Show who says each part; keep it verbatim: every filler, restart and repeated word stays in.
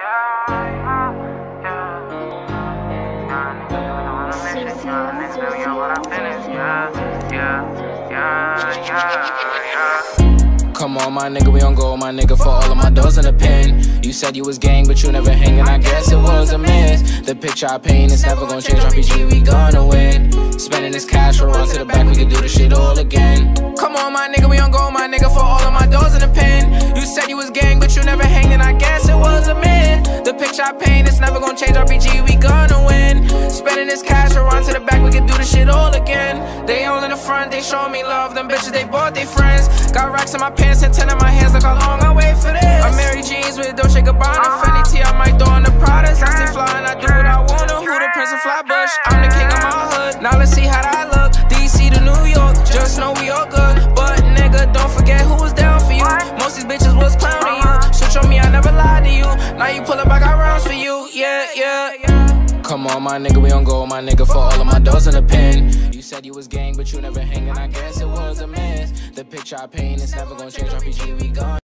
Speaker 1: Come on, my nigga, we on go, my nigga, for all of my doors in the pen. You said you was gang, but you never hanging, I guess it was a miss. The picture I paint is never gonna change, R P G, we gonna win. Spending this cash, we'll run to the back, we can do this shit all again. Come on, my nigga, we on go, my nigga, for all of my doors in the pen. You said you was gang, but you never hanging, I guess it was a miss. The picture I paint is never gonna change, R P G, we gonna win. Spending this cash, we'll run to the back, we can do this shit all again. They all in the front, they showing me love, them bitches, they bought they friends. Got racks in my pants and ten in my hands, look how long I wait for this. I'm Mary Jeans with Dolce Gabbana, Fendi T, I might throw in the products. I stay fly and I do what I wanna. Who the Prince of Flatbush? I'm the king of my hood. Now let's see how that look. D C to New York, just know we all good. But nigga, don't forget who was down for you. Most these bitches was clowning you. Switch on me, I never lied to you. Now you pull up, I got rounds for you. Yeah, yeah, yeah. Come on, my nigga, we on go, my nigga, for all of my doors in the pen. You said you was gang, but you never hanging, I guess it was a miss. The picture I paint is never gonna change, R P G, we gone.